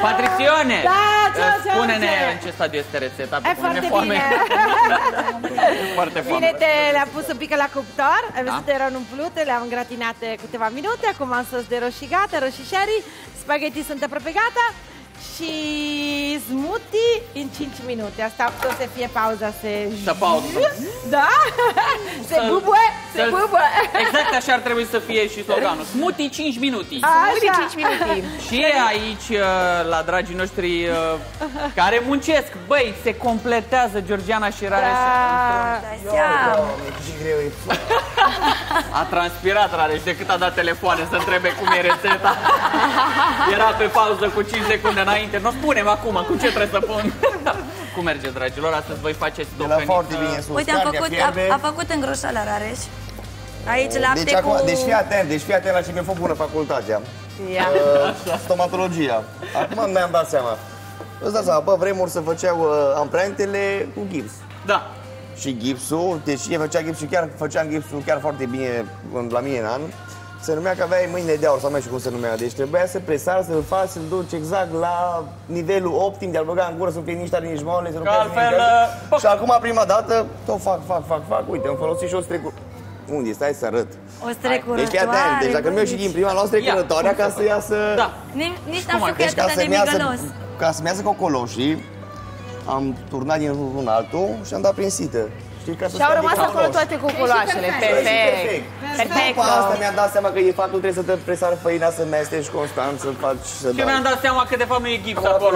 Patricione! Da, spune-ne în ce stadiu este rețeta. E foarte bine. Foarte foame. Vinete le-am pus un pic la cuptor, ai văzut, erau umplute, le-am gratinate câteva minute, acum am sos de roșii gata, roșii sherry, spaghetti sunt aproape gata și smoothie în 5 minute. Asta o să fie pauza, Să pauză. Da? Se bubuie, se bubuie. Exact așa ar trebui să fie și sloganul. Smoothie 5 minute. Așa. 5 minute. Și aici, la dragii noștri care muncesc, băi, se completează Georgiana și Rareș. Ce greu e. A transpirat Rareș de cât a dat telefoane să întrebe cum e rețeta. Era pe pauză cu 5 secunde înainte. Nu spunem acum cu ce trebuie să pun. Cum merge, dragilor? Astăzi voi faceți docăniță. Foarte bine sus. Uite, a făcut îngroșala Rareș. Aici lapte deci, cu... deci fii atent la ce mi-a făcut bună facultatea. Stomatologia. Acum mi-am dat seama. Îți dați seama, pe vremuri se făceau amprentele cu gips. Da. Și gipsul, deci cine făcea gipsul, chiar făceam gipsul chiar foarte bine la mine în an. Se numea că aveai mâinile de aur, sau mai știu cum se numea. Deci trebuia să presari, să-l faci, să-l duci exact la nivelul optim, de a-l băga în gură, să nu fie nici tare, nici moale, să nu altfel, și acum, prima dată, tot fac. Uite, am folosit și o strecură. Unde? Stai să arăt. O strecurătoare. Deci fii atent, deci dacă mi-au și din prima, luam strecurătoarea ca să iasă... Da. Nici n-am știut că e atât de migălos. Ca să-mi iasă cocoloșii, am turnat din unul în altul și am dat prin sită. Și au rămas acolo toate cuculoașele. Perfect. Perfect. După asta mi-am dat seama că e faptul trebuie să te presari făina, să mesteci constant, să faci... Și mi-am dat seama că de fapt nu e gips acolo.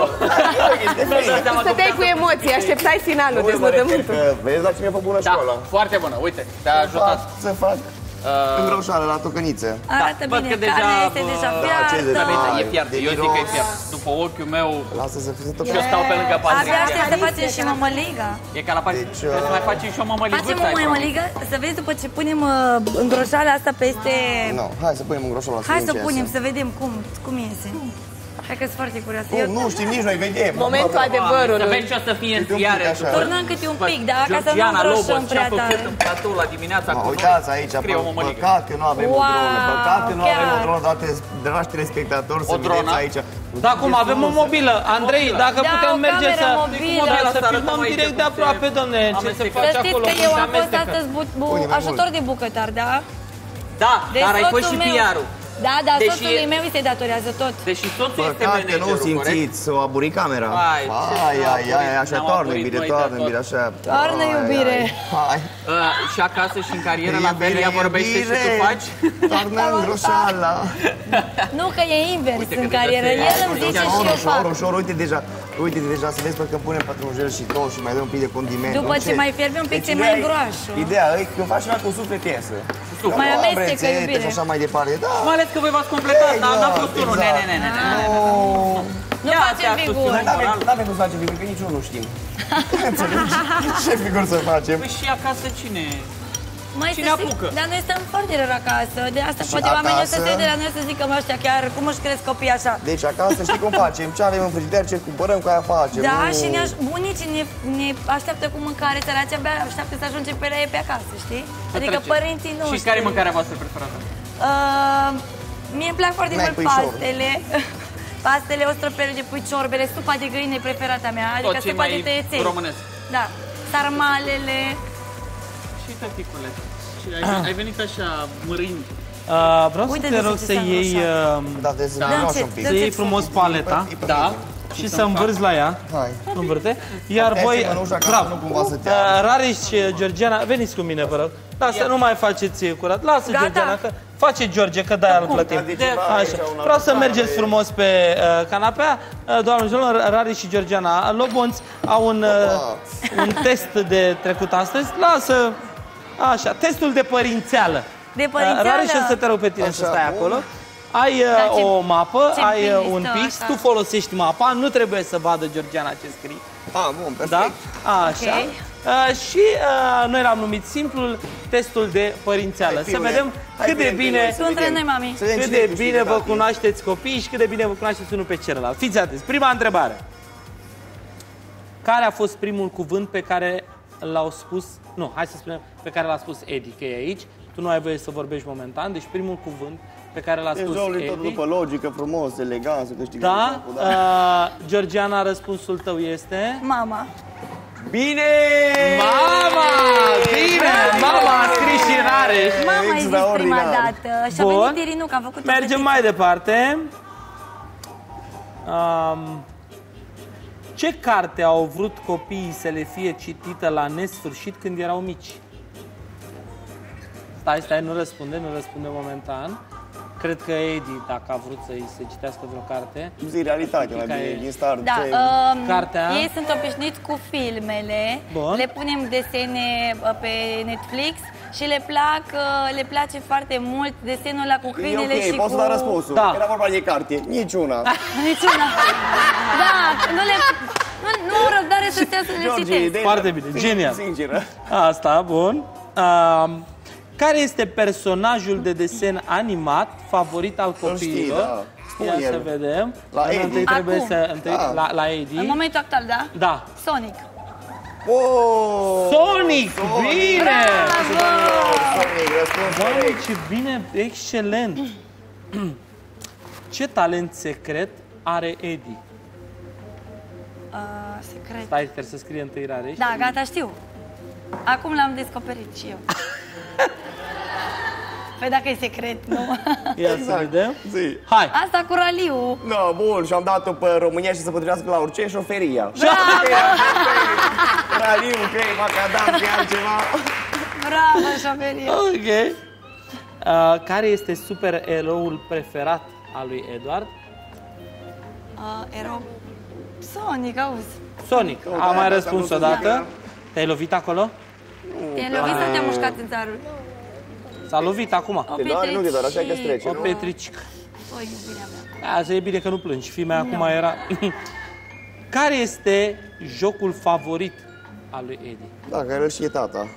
Stăteai cu emoții, așteptai finalul deznodământul. Vezi la ce mi-a făcut bună școala? Foarte bună, uite, te-a ajutat. Să fac îngroșală la tocăniță. Arată bine, carnea este deja fiartă. E fiartă, eu zic că e fiartă. După ochiul meu, lasă să fie tot. eu stau pe lângă Abia Patricia. aștept să facem și mămăligă. E ca la Patricia, trebuie să mai facem și o mămăliguță. Facem o mămăligă, să vezi după ce punem îngroșala asta peste... Nu, hai să punem îngroșala. Hai să punem, să vedem cum iese. Hai că sunt foarte curioasă. Nu știm nici noi, vedem. Momentul adevărului. Să vezi ce o să fie în ziare. Turnăm câte un pic, da? Ca să nu îngroșăm prea tare. în platou la dimineața cu noi. Uitați aici, păcat că nu avem o dronă. Păcat că nu avem o dronă, dragi telespectatori, să vedeți aici. Da, cum avem o mobilă. Andrei, dacă putem merge să filmăm direct de aproape, domne, ce se face acolo. Să știți că eu am fost astăzi ajutor de bucătar, da? Da, dar ai fost și PR-ul. Da, dar soțului meu îi se datorează tot. Deși soțul este managerul, managerul, nu simțiți, să o aburi camera. Ai, așa, toarnă iubire, așa. Toarnă iubire. Hai. Și acasă și în carieră, la fel, ea vorbește și tu faci? Toarnă îngroșala. Nu, că e invers în carieră, el îmi zice și eu fac. Ușor, uite deja, să vezi că punem pătrunjel și tot și mai dăm un pic de condiment. După ce mai fierbe un pic, ți-e mai groasă. Ideea e că faci ceva cu suflet iesă. Mai amestecă iubire. Și așa mai departe, da. Mai ales că voi v-ați completat, dar n-a fost unul. Nu facem figuri. N-avem cum să facem figuri, că nici unul nu știm. Înțelegi? Ce figuri să facem? Păi și acasă cine? Cine apucă? Dar noi stăm foarte rău acasă, de asta poate oamenii o să se de la noi să zică, mă, ăștia chiar, cum își cresc copiii așa? Deci acasă știi cum facem, ce avem în frigider, ce cumpărăm, cu aia facem. Da, și bunicii ne așteaptă cu mâncare, săraci abia așteaptă să ajungem pe la ei pe acasă, știi? Adică părinții noștri. Și care e mâncarea voastră preferată? Mie îmi plac foarte mult pastele. Pastele, ostropelul de pui, ciorbele, supa de găină e preferata mea, adică supa de tăieței. Românesc. Da, sarmalele. Și tăticule. Ai venit așa mărind. Vreau să te rog să iei să iei frumos paleta. Da. Și să învârți la ea. Învârte. Iar voi, bravo, Rareș și Georgiana, veniți cu mine, vă rog. Lasă, nu mai faceți curat. Lasă, Georgiana, că face George, că de-aia îl plătim. Așa. Vreau să mergeți frumos pe canapea. Doamnelor, Rareș și Georgiana Lobonț au un test de trecut astăzi. Lasă, așa, testul de părințeală. De părințeală? Rareș, o să te rog pe tine să stai acolo. Ai o mapă, ai un pix, tu folosești mapa, nu trebuie să vadă Georgiana ce scrii. Bun, perfect. Da? Așa. Și noi l-am numit simplul testul de părințeală. Să vedem cât de bine, cât de bine vă cunoașteți copiii și cât de bine vă cunoașteți unul pe celălalt. Fiți atenți. Prima întrebare. Care a fost primul cuvânt pe care l-au spus, nu, hai să spunem, pe care l-a spus Edi, că e aici. Tu nu ai voie să vorbești momentan, deci primul cuvânt pe care l-a spus Edi. Tot după logică, frumos, elegant, să câștigăm. Da? Georgiana, răspunsul tău este? Mama. Bine! Mama! Bine! Mama a scris și în Areș. Mama a zis prima dată. Și a venit Irinu, că a făcut. Mergem mai departe. Ce carte au vrut copiii să le fie citită la nesfârșit când erau mici? Stai, nu răspunde momentan. Cred că Edi, dacă a vrut să-i se citească vreo carte. Zi realitatea, mai bine, din start. Da, cartea. Ei sunt obișnuiți cu filmele. Bun. Le punem desene pe Netflix și le place foarte mult desenul ăla cu câinele și poți să dau răspunsul. Da. Era vorba de carte. Niciuna. Niciuna. Da, nu au răbdare să stea să le citesc. Foarte bine, genial. Sinceră. Asta, bun. Care este personajul de desen animat favorit al copiilor? Ia să vedem. La Edi. Întâi trebuie să... La Edi. În momentul actual, da? Da. Sonic. Sonic! Bine! Sonic, răspuns corect. Ce bine, excelent! Ce talent secret are Edi? Secret. Stai, trebuie să scrie întâi Rareș. Da, gata, știu. Acum l-am descoperit și eu. Păi dacă e secret, nu? Ia să vedem. Zi. Hai! Asta cu raliu. Da, bun, și-am dat-o pe România și să potrivească la orice, șoferia. Raliu, crei, macadam, că altceva. Bravo, șoferia. Ok. Care este supereroul preferat al lui Eduard? Erou. Sonic, auzi. Sonic. Am mai răspuns odată. Te-ai lovit acolo? Te-ai lovit sau te-a mușcat în țarul? S-a lovit acum. O petricică. O petricică. O iubirea mea. Asta e bine că nu plângi. Fimea acum era... Care este jocul favorit al lui Edi? Da, care îl știe tata.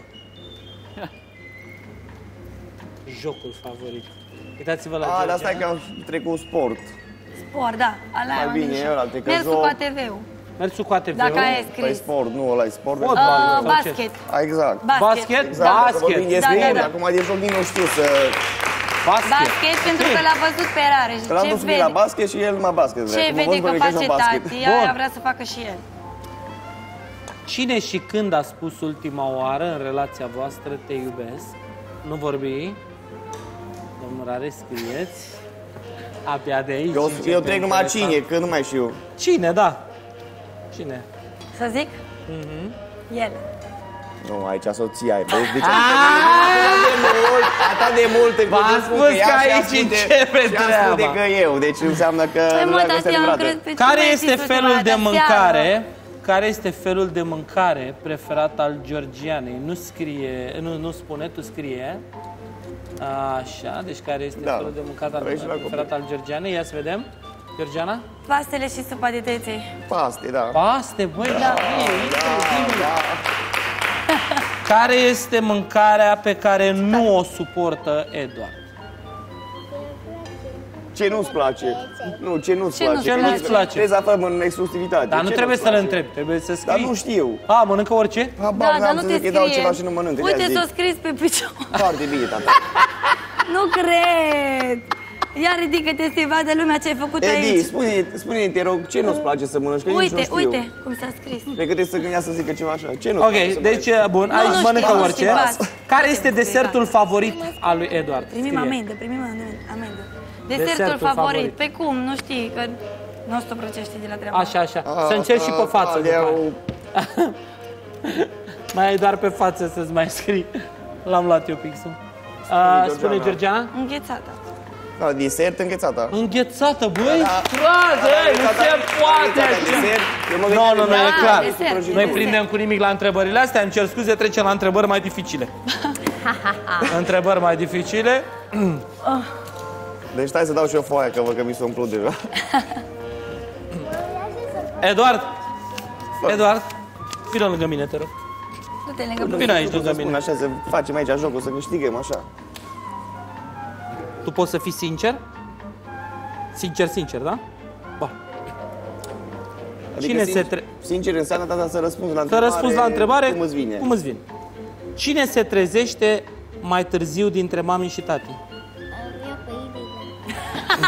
Jocul favorit. Uitați-vă la Georgia. Dar stai că am trecut sport. Sport, da. Mai bine, ăla trecut. Mersul cu ATV-ul. Mersul cu ATV-ul? Dacă ai scris. Păi sport, nu, ăla e sport. Basket. Exact. Basket? Da. Acum de joc din nu știu să... Basket, pentru că l-a văzut pe Rareș. L-am văzut la basket și el numai basket. Ce vede că face tati, ea vrea să facă și el. Cine și când a spus ultima oară în relația voastră te iubesc? Nu vorbi. Domnul Rareș, scrieți. Abia de aici. Eu trec numai cine, că nu mai știu. Cine, da. Cine? Să zic? El. Nu, aici soția ai. Deci atât de mult în v-am spus că aici începe treaba. Și că eu, deci înseamnă că Care este felul de mâncare? Care este felul de mâncare preferat al Georgianei? Nu scrie, nu spune, tu scrie. Așa, deci care este felul de mâncare preferat al Georgianei? Ia să vedem. Georgiana? Pastele și supa de teței. Paste, da. Paste, băi, da. Care este mâncarea pe care nu o suportă Eduard? Ce nu-ți place? Nu, ce nu-ți place? Ce nu-ți place? Trebuie să aflăm în exclusivitate. Dar nu trebuie să-l întrebi, trebuie să scrii. Dar nu știu. Mănâncă orice? Da, dar nu te scrie. Dau ceva și nu mănânc. Uite, s-o scris pe picior. Foarte bine, tata. Nu cred. Ia ridică-te să-i vadă lumea ce ai făcut aici. Edi, spune-ne, te rog, ce nu-ți place să mănânci? Uite cum s-a scris. Cred că trebuie să gândea să zică ceva așa. Ce nu-ți place să deci, bun, aici mănâncă orice. Care este desertul favorit al lui Eduard? Primim amendă. Desertul favorit. Pe cum? Nu știi, că nu o să prăcește de la treaba. Așa. Să încerci și pe față. Mai ai doar pe față să-ți mai scrii. L-am luat eu pixul. Spune Georgiana? Înghețată. Da, desert înghețată. Înghețată, băi? Frate, nu se poate așa. Nu, e clar. Noi prindem cu nimic la întrebările astea. Îmi cer scuze, trecem la întrebări mai dificile. Întrebări mai dificile. Deci stai să dau și o foaie, că văd că mi s-o umplut deja. Eduard, vină lângă mine, te rog. Du-te lângă mine. Vină aici lângă mine. Așa, să facem aici jocul, să câștigăm, așa. Tu poți să fii sincer? Sincer, da? Ba. Adică sincer înseamnă, tata, să răspunzi la întrebare. Să răspunzi la întrebare cum îți vine. Cum îți vine. Cine se trezește mai târziu dintre mami și tati?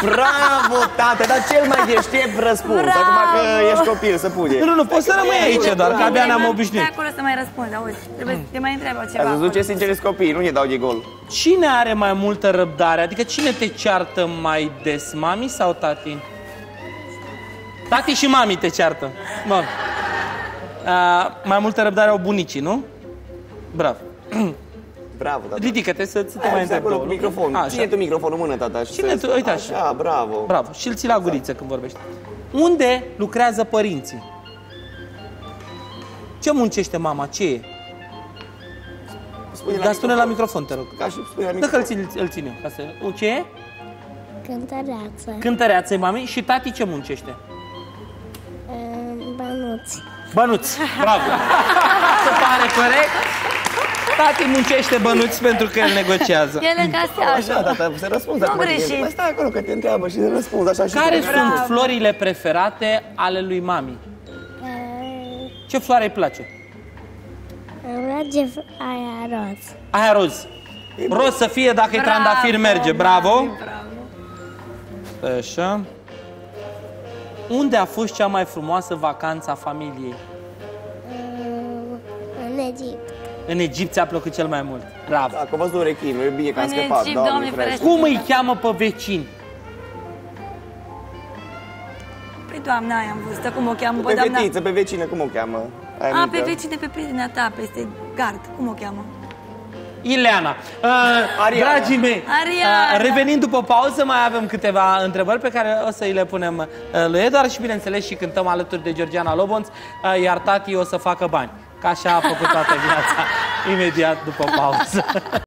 Bravo, tată, dar cel mai deștept răspuns. Acum că ești copil, să pune. Nu, poți să rămâi aici doar, că abia ne-am obișnuit. Stai acolo să mai răspund, auzi. Trebuie să te mai întreabă ceva. Ați văzut ce sincer sunt copiii, nu ne dau de gol. Cine are mai multă răbdare? Adică cine te ceartă mai des, mami sau tati? Tati și mami te ceartă. Bun. Mai multă răbdare au bunicii, nu? Bravo. Bravo, tata. Ridică-te să te mai întreb acolo cu microfonul. Ține tu microfonul în mână, tata. Ține tu, uite așa. Așa, bravo. Bravo. Și îl ții la guriță când vorbești. Unde lucrează părinții? Ce muncește mama? Ce e? Dar spune la microfon, te rog. Ca și spune la microfon. Dacă îl ține. Ce e? Cântăreață. Cântăreață, mami. Și tati ce muncește? Bănuți. Bănuți. Bravo. Se pare corect? Tati muncește bănuți pentru că el negociază. El încasează. Așa, tata, să răspunzi. Nu greșit. Mai stai acolo că te întreabă și răspunzi așa și... Care sunt florile preferate ale lui mami? Ce floare îi place? Îmi place aia roz. Aia roz. Roz să fie, dacă e trandafir merge. Bravo. Așa. Unde a fost cea mai frumoasă vacanță a familiei? În Egipt. În Egipt ți-a plăcut cel mai mult. Bravo. Dacă văzut un rechin, e bine că am scăpat. În Egipt, Doamne ferește. Cum îi cheamă pe vecini? Păi doamna aia în vârstă, cum o cheamă? Pe fetiță, pe vecină, cum o cheamă? Pe vecină, pe prietena ta, peste gard, cum o cheamă? Ileana. Dragii mei, revenind după pauză, mai avem câteva întrebări pe care o să îi le punem lui Eduard și, bineînțeles, și cântăm alături de Georgiana Lobonț, iar tati o să facă bani. Ca așa a făcut toată viața, imediat după pauză.